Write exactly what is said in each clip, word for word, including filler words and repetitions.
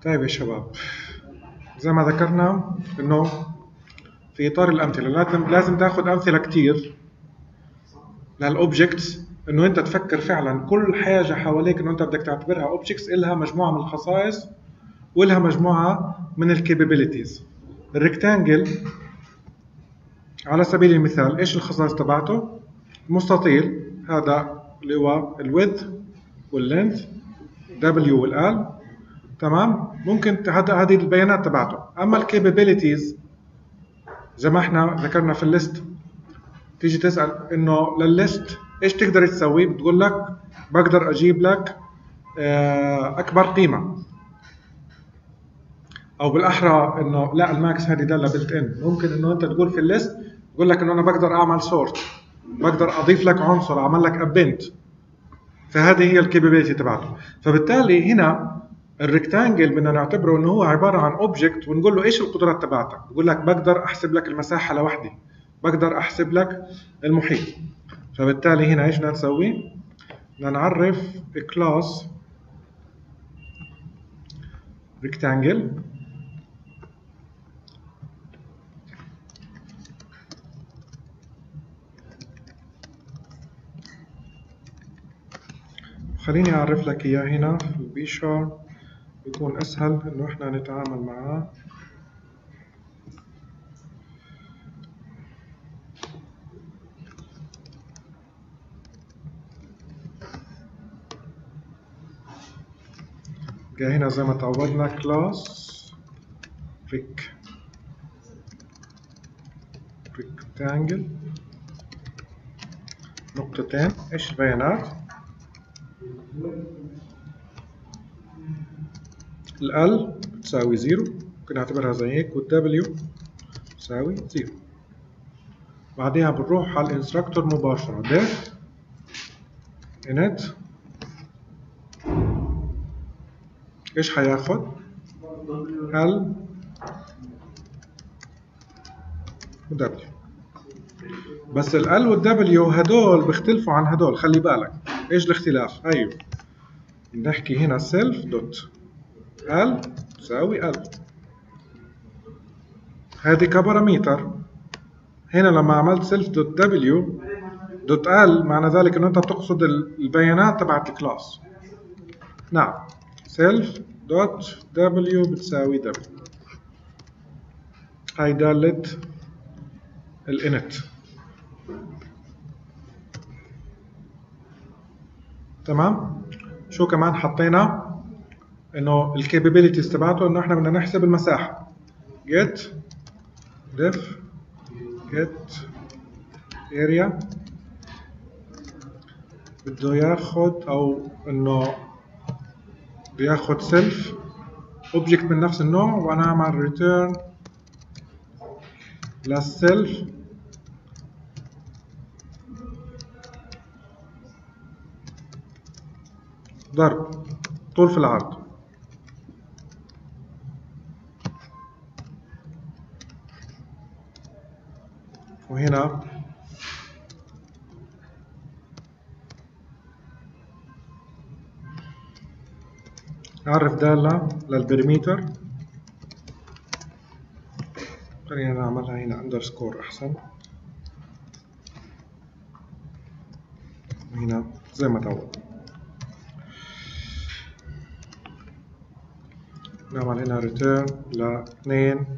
طيب يا شباب، زي ما ذكرنا انه في اطار الامثله لازم لازم تاخذ امثله كتير للاوبجكتس، انه انت تفكر فعلا كل حاجه حواليك انه انت بدك تعتبرها اوبجكتس إلها مجموعه من الخصائص ولها مجموعه من الكابابيلتيز. الريكتانجل على سبيل المثال ايش الخصائص تبعته؟ مستطيل، هذا اللي هو الويدث واللينث دبليو والال، تمام. ممكن هذه البيانات تبعته. اما الكابابيلتيز زي ما احنا ذكرنا في الليست، تيجي تسال انه للليست ايش تقدر تسوي؟ بتقول لك بقدر اجيب لك اكبر قيمه، او بالاحرى انه لا الماكس هذه داله بلت ان. ممكن انه انت تقول في الليست تقول لك انه انا بقدر اعمل سورت، بقدر اضيف لك عنصر اعمل لك ابنت، فهذه هي الكابابيلتي تبعته. فبالتالي هنا الريكتانجل بدنا نعتبره انه هو عباره عن اوبجكت ونقول له ايش القدرات تبعتك. بقول لك بقدر احسب لك المساحه لوحدي، بقدر احسب لك المحيط. فبالتالي هنا ايش بدنا نسوي؟ بدنا نعرف كلاس ريكتانجل خليني اعرف لك اياه هنا في البي شارب يكون اسهل انه احنا نتعامل معاه. جاي هنا زي ما تعودنا كلاس ريك ريكتانجل نقطتين. ايش البيانات؟ ال تساوي زيرو، ممكن نعتبرها زي هيك، والدبليو تساوي زيرو. بعدها بنروح على الانستراكتور مباشرة، def init ايش حياخد؟ ال و W. بس ال L وال W هدول بيختلفوا عن هدول، خلي بالك ايش الاختلاف؟ ايوه بنحكي هنا self دوت L تساوي L، هذه كباراميتر. هنا لما عملت self دوت W دوت L معنى ذلك انه انت بتقصد البيانات تبعت الكلاس. نعم، self دوت W بتساوي W، هاي دالة الانت. تمام. شو كمان حطينا؟ انه الكابابيلتيز تبعته انه احنا بدنا نحسب المساحه. get def get area بده ياخد او انه بده ياخد self object من نفس النوع، وانا اعمل return للself ضرب طول في العرض. وهنا نعرف دالة للبريمتر، خلينا نعملها هنا اندرسكور احسن. هنا زي ما تعود نعمل هنا return ل اثنين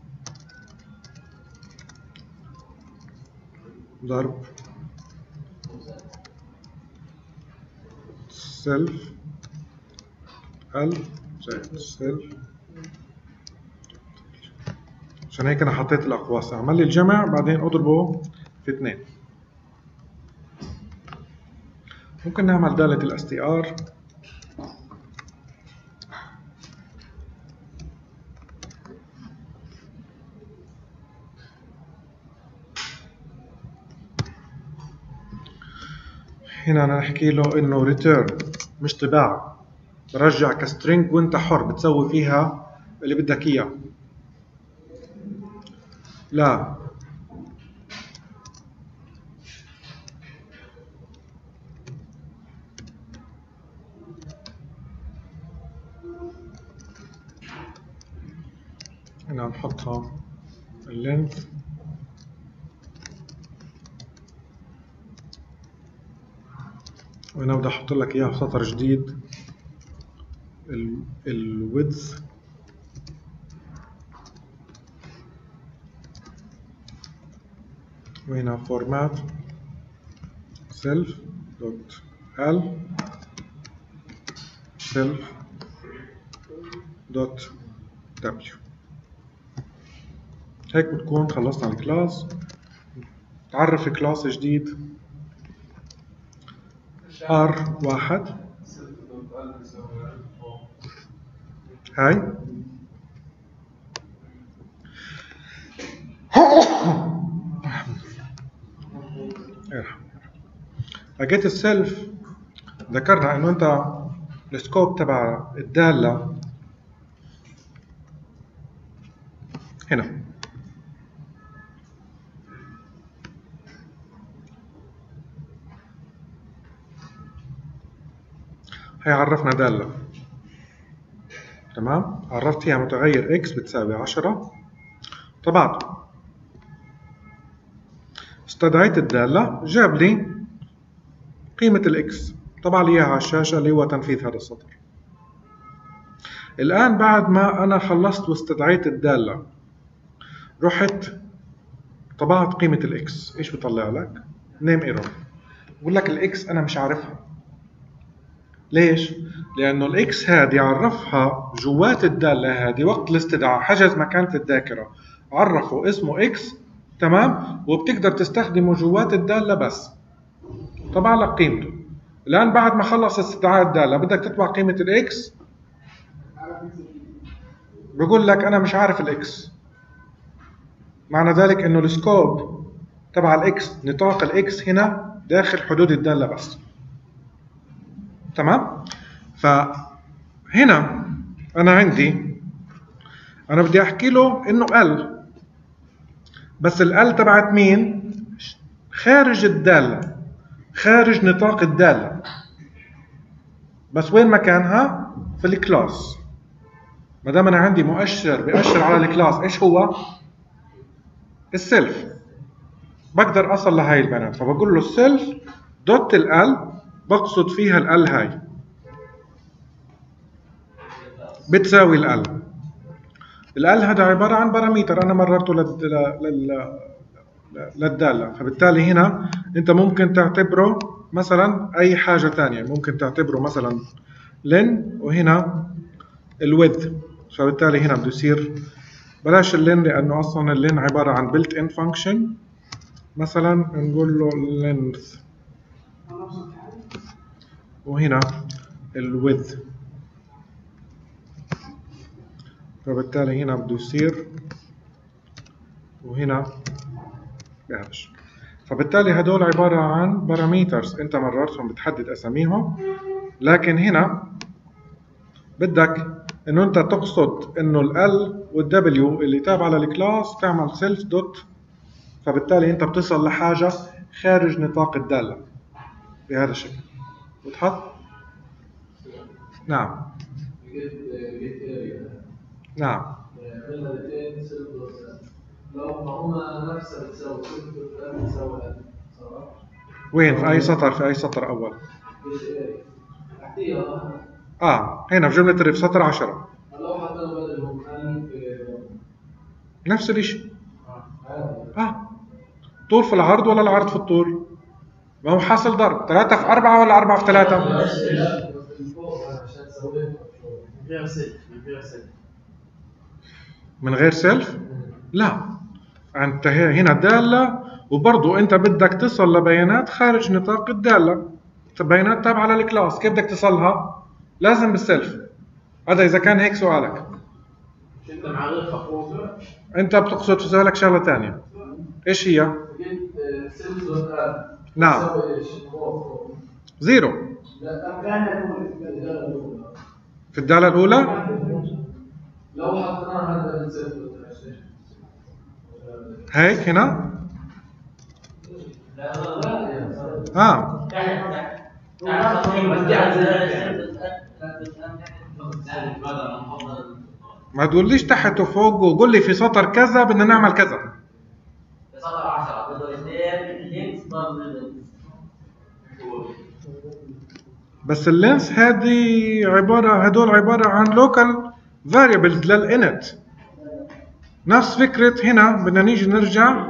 ضرب self ال زائد self. عشان هيك انا حطيت الاقواس، اعمل لي الجمع بعدين اضربه في اثنين. ممكن نعمل دالة الاس تي ار هنا نحكي له انه return مش طباعة، برجع كسترينج وانت حر بتسوي فيها اللي بدك اياه. لا هنا نحطها اللينث وهنا بدي احط لك اياها سطر جديد الويدث وهنا فورمات سيلف دوت ال سيلف دوت دبليو. هيك بتكون خلصنا الكلاس. تعرف كلاس جديد ار واحد هاي اجيت السيلف. ذكرنا انه انت السكوب تبع الدالة هنا هي عرفنا دالة، تمام؟ عرفت فيها متغير x بتساوي عشرة. طبعا استدعيت الدالة جاب لي قيمة الاكس، طبع لي اياها على الشاشة اللي هو تنفيذ هذا السطر. الآن بعد ما أنا خلصت واستدعيت الدالة رحت طبعت قيمة الاكس، ايش بيطلع لك؟ نيم ايرور. بقول لك الاكس أنا مش عارفها. ليش؟ لأنه الاكس هذه عرفها جوات الدالة هذه وقت الاستدعاء، حجز مكانة الذاكرة، عرفه اسمه اكس، تمام؟ وبتقدر تستخدمه جوات الدالة بس. طبع لك قيمته. الآن بعد ما خلص استدعاء الدالة بدك تطبع قيمة الاكس، بقول لك أنا مش عارف الاكس. معنى ذلك إنه السكوب تبع الاكس، نطاق الاكس هنا داخل حدود الدالة بس. تمام؟ فهنا أنا عندي أنا بدي أحكي له إنه ال، بس ال تبعت مين؟ خارج الدالة، خارج نطاق الدالة، بس وين مكانها؟ في الكلاس. ما دام أنا عندي مؤشر بيأشر على الكلاس، إيش هو؟ السيلف. بقدر أصل لهاي البيانات، فبقول له السيلف دوت ال، بقصد فيها ال هاي بتساوي ال. ال هذا عبارة عن باراميتر أنا مررته لل للدالة، فبالتالي هنا أنت ممكن تعتبره مثلا أي حاجة ثانية، ممكن تعتبره مثلا لين وهنا الويدث، فبالتالي هنا بده يصير بلاش اللين لأنه أصلا اللين عبارة عن built in function. مثلا نقول له length وهنا الويدث، فبالتالي هنا بده يصير وهنا بهذا الشكل. فبالتالي هدول عبارة عن باراميترز انت مررتهم بتحدد اساميهم، لكن هنا بدك انه انت تقصد انه ال والدبليو اللي تابعه للكلاس تعمل سيلف دوت، فبالتالي انت بتصل لحاجة خارج نطاق الدالة بهذا الشكل وتحط. نعم نعم. لو ما هما نفسها بتساوي بتساوي وين؟ في أي سطر؟ في أي سطر أول؟ آه هنا في جملة الريف سطر عشرة. لو حطينا بدلهم نفس الشيء. آه طول في العرض ولا العرض في الطول؟ ما هو حاصل ضرب ثلاثة في أربعة ولا أربعة في ثلاثة؟ من غير سيلف؟ لا، أنت هنا دالة وبرضو أنت بدك تصل لبيانات خارج نطاق الدالة، بيانات تابعة للكلاس، كيف بدك تصلها؟ لازم بالسيلف. هذا إذا كان هيك سؤالك. أنت معرفة فوق. أنت بتقصد في سؤالك شغلة ثانية. إيش هي؟ نعم. زيرو. في الدالة الأولى؟ لو حطيناها هذا السيلف هيك هنا؟ اه ما تقوليش تحت وفوق وقول لي في سطر كذا بدنا نعمل كذا. في سطر عشرة بده اثنين لينس ضل. بس اللينس هذه عباره هدول عباره عن لوكال فاريبلز للانت. نفس فكره هنا بدنا نيجي نرجع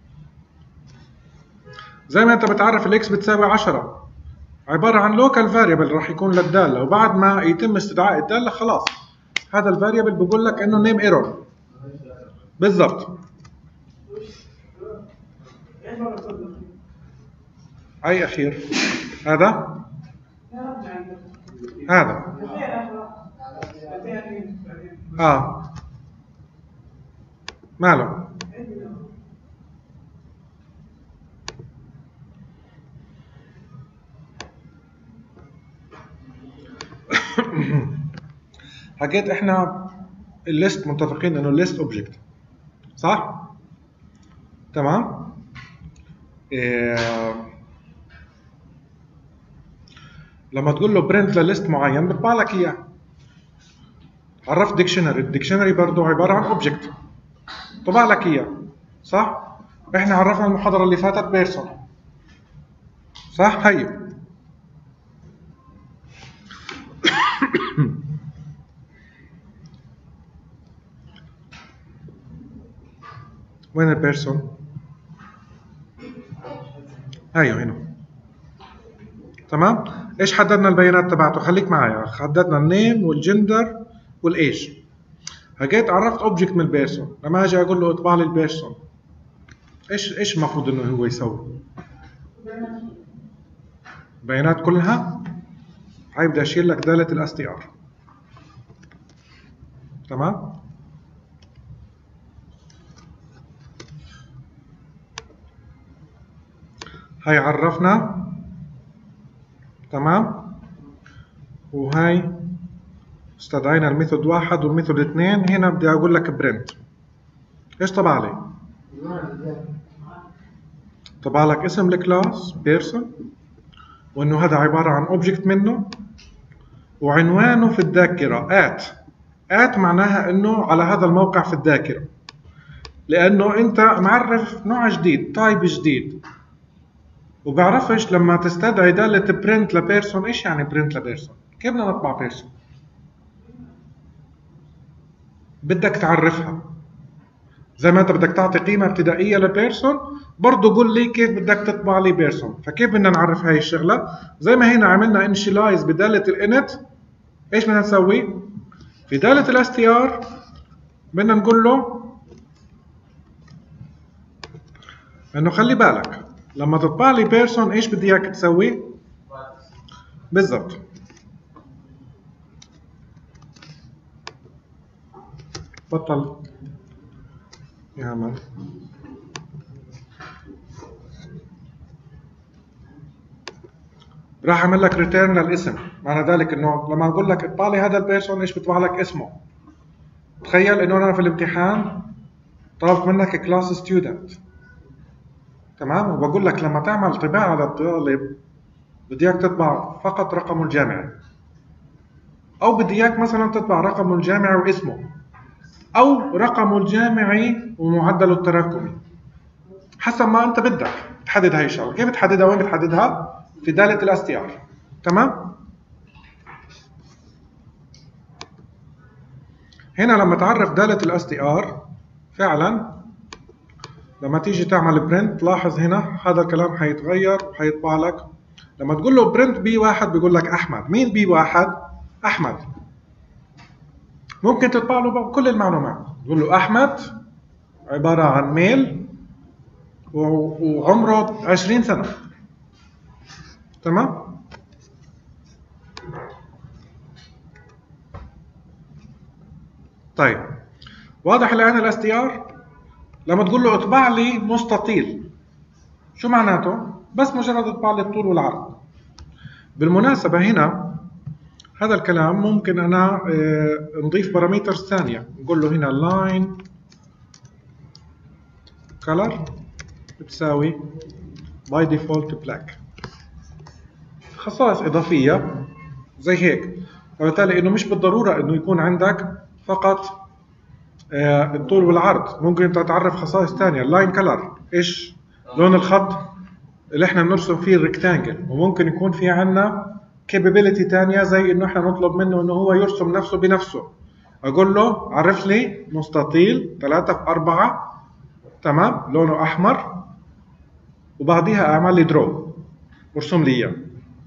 زي ما انت بتعرف الاكس بتساوي عشرة، عباره عن لوكال فاريبل راح يكون للداله، وبعد ما يتم استدعاء الداله خلاص هذا الفاريبل بقول لك انه نيم ايرور بالضبط. اي اخير هذا هذا اه ماله حكيت احنا الليست متفقين انه الليست اوبجكت صح؟ تمام؟ إيه لما تقول له برنت لليست معين بيطبع لك اياه. عرفت ديكشنري، الديكشنري برضه عباره عن اوبجكت طبع لك اياه صح؟ احنا عرفنا المحاضره اللي فاتت بيرسون صح؟ هي وين البيرسون؟ ايوه هنا. تمام؟ ايش حددنا البيانات تبعته؟ خليك معايا، حددنا النيم والجندر والايج. هجيت عرفت اوبجكت من البيرسون، لما اجي اقول له اطبع لي البيرسون ايش ايش المفروض انه هو يسوي؟ بيانات كلها. هاي بدي اشيل لك داله الاس تي ار. تمام؟ هاي عرفنا. تمام؟ وهاي استدعينا الميثود واحد والميثود اثنين. هنا بدي اقول لك برنت. ايش طبع لي؟ طبع لك اسم الكلاس بيرسون، وانه هذا عباره عن اوبجكت منه، وعنوانه في الذاكره ات. ات معناها انه على هذا الموقع في الذاكره، لانه انت معرف نوع جديد تايب جديد، وبعرفش لما تستدعي داله برنت لبيرسون. ايش يعني برنت لبيرسون؟ كيف بدنا نطبع بيرسون؟ بدك تعرفها زي ما انت بدك تعطي قيمه ابتدائيه لبيرسون، برضه قول لي كيف بدك تطبع لي بيرسون. فكيف بدنا نعرف هاي الشغله؟ زي ما هنا عملنا انشلايز بداله الانت، ايش بدنا نسوي؟ في داله الاس تي ار بدنا نقول له انه خلي بالك لما تطبع لي بيرسون ايش بدي اياك تسوي؟ بالضبط. بطل يعمل. راح اعمل لك ريتيرن للاسم، معنى ذلك انه لما اقول لك اطبع لي هذا البيرسون ايش بيطبع لك؟ اسمه. تخيل انه انا في الامتحان طلبت منك كلاس ستودنت، تمام، وبقول لك لما تعمل طباعه للطالب بدي اياك تطبع فقط رقمه الجامعي، او بدي اياك مثلا تطبع رقمه الجامعي واسمه، او رقمه الجامعي ومعدله التراكمي، حسب ما انت بدك تحدد هاي الشغله. كيف بتحددها؟ وين بتحددها؟ في داله الاس تي ار. تمام؟ هنا لما تعرف داله الاس تي ار فعلا لما تيجي تعمل برنت، لاحظ هنا هذا الكلام حيتغير وحيطبع لك. لما تقول له برنت بي واحد بيقول لك احمد. مين بي واحد؟ احمد. ممكن تطبع له كل المعلومات، تقول له احمد عباره عن ميل وعمره عشرين سنه. تمام؟ طيب واضح الان الاس تي ار؟ لما تقول له اطبع لي مستطيل شو معناته؟ بس مجرد اطبع لي الطول والعرض. بالمناسبه هنا هذا الكلام ممكن انا نضيف بارامترز ثانيه، نقول له هنا line color بتساوي by default black، خصائص اضافيه زي هيك. فبالتالي انه مش بالضروره انه يكون عندك فقط آه الطول والعرض. ممكن انت تعرف خصائص ثانيه. اللاين كلر، ايش لون الخط اللي احنا بنرسم فيه الريكتانجل. وممكن يكون في عندنا كابابيلتي ثانيه زي انه احنا نطلب منه انه هو يرسم نفسه بنفسه. اقول له عرف لي مستطيل ثلاثة في أربعة تمام لونه احمر، وبعديها اعمل لي درو، ارسم لي اياه.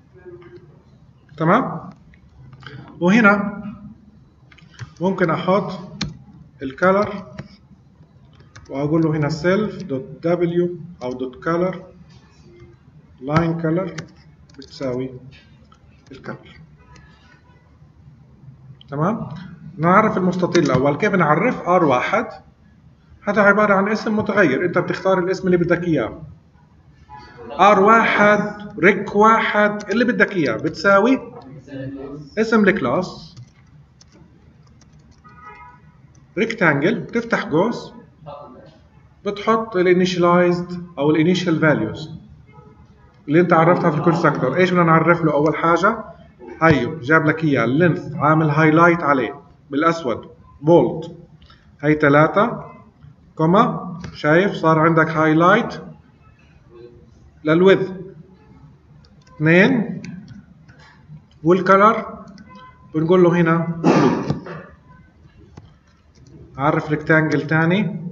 تمام. وهنا ممكن احط الكالر واقول له هنا self دوت w او دوت color line color بتساوي الكالر. تمام. نعرف المستطيل الاول. كيف نعرف؟ ار واحد هذا عباره عن اسم متغير، انت بتختار الاسم اللي بدك اياه. ار واحد ريك واحد اللي بدك اياه بتساوي اسم الكلاس ريكتانجل، بتفتح قوس بتحط الانيشلايزد او الانيشال فاليوز اللي انت عرفتها في الكونستراكتور. ايش بدنا نعرف له؟ اول حاجه هيو جاب لك اياه اللينث، عامل هايلايت عليه بالاسود بولد، هي ثلاثة كوما، شايف صار عندك هايلايت للويدث اثنين، والكلر بنقول له هنا بلو. عرف ريكتانجل ثاني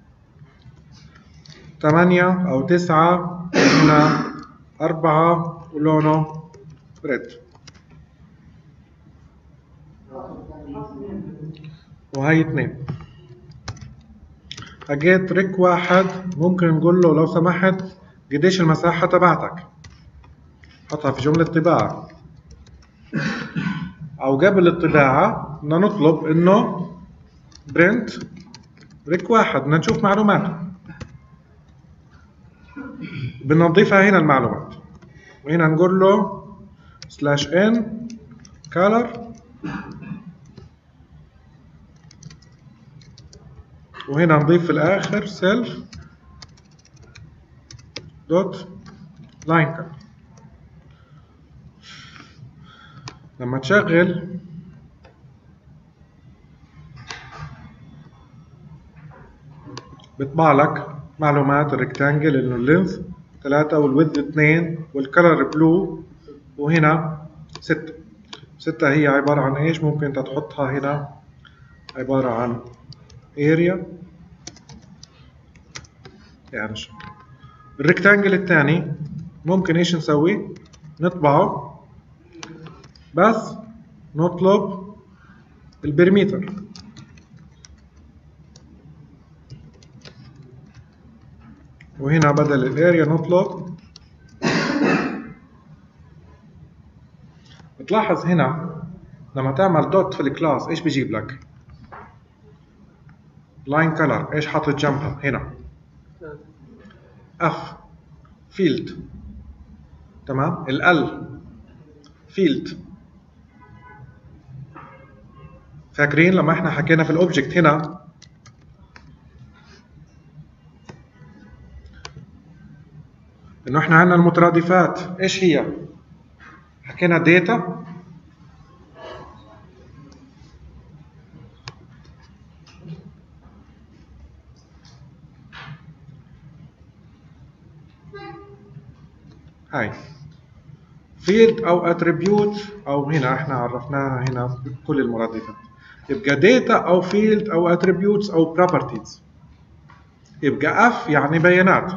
ثمانية او تسعة، هنا أربعة ولونه ريد، وهي اثنين. اجيت ريك واحد ممكن نقول له لو سمحت قديش المساحة تبعتك، حطها في جملة طباعة، او قبل الطباعة بدنا نطلب انه برنت ريك واحد، بدنا نشوف معلوماته، بدنا نضيفها هنا المعلومات. وهنا نقول له سلاش ان كالر، وهنا نضيف في الاخر سيلف دوت لاين كالر. لما تشغل بيطبع لك معلومات الريكتانجل انه اللينث ثلاثة والويدث اثنين والكلر بلو، وهنا ستة. ستة هي عبارة عن ايش؟ ممكن انت تحطها هنا عبارة عن اريا يعني الشكل. الريكتانجل الثاني ممكن ايش نسوي؟ نطبعه بس نطلب البريمتر، وهنا بدل الاريا نطلب. بتلاحظ هنا لما تعمل دوت في الكلاس ايش بيجيب لك؟ لاين كلر. ايش حاطط جنبها هنا؟ اف فيلد. تمام. ال فيلد. فاكرين لما احنا حكينا في الاوبجكت هنا انه احنا عندنا المترادفات ايش هي؟ حكينا داتا هاي فيلد او اتريبيوت، او هنا احنا عرفناها هنا كل المرادفات. يبقى داتا او فيلد او اتريبيوتس او بروبرتيز. يبقى اف يعني بيانات.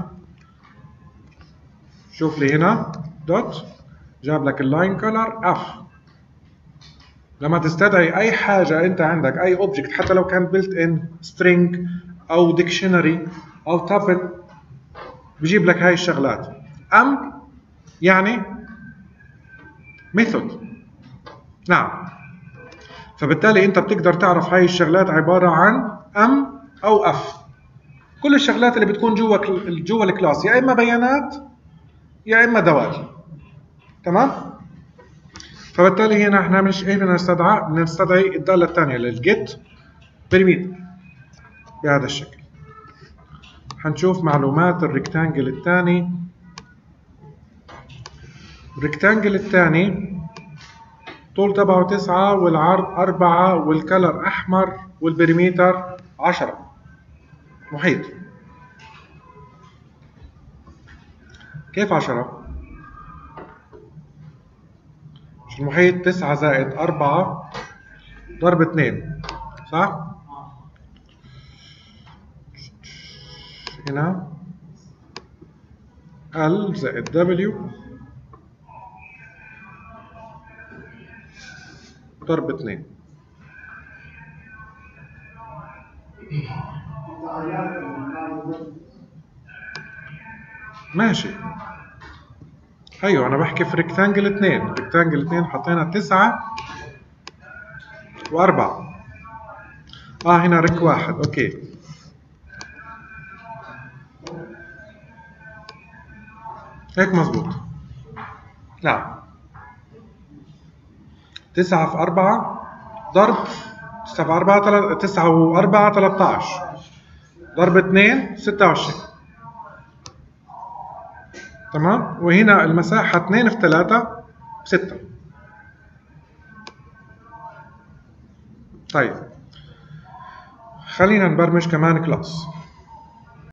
شوف لي هنا دوت جاب لك اللاين كولر اف. لما تستدعي اي حاجه انت عندك اي اوبجكت حتى لو كان بيلت ان سترينج او ديكشنري او تابل بيجيب لك هاي الشغلات. ام يعني ميثود. نعم. فبالتالي انت بتقدر تعرف هاي الشغلات عباره عن ام او اف. كل الشغلات اللي بتكون جوا جوا الكلاس يا اما بيانات يا اما دوال. تمام. فبالتالي هنا احنا مش ايه بدنا نستدعى؟ بدنا نستدعي الداله الثانيه للجيت بريميتر بهذا الشكل. حنشوف معلومات الريكتانجل الثاني. الريكتانجل الثاني طول تبعه تسعة والعرض أربعة والكلر أحمر والبريمتر عشرة. محيط كيف عشرة؟ مش المحيط تسعة زائد أربعة ضرب اثنين صح؟ هنا L زائد W ضرب اثنين. ماشي. ايوه انا بحكي في ريكتانجل اثنين، ريكتانجل اثنين حطينا تسعة وأربعة. اه هنا ريك واحد، اوكي. هيك مظبوط. لا تسعة في أربعة ضرب تسعة في أربعة تل... تسعة وأربعة ثلاثة عشر ضرب اثنين ستة وعشرين. تمام. وهنا المساحة اثنين في ثلاثة ستة. طيب خلينا نبرمج كمان كلاس.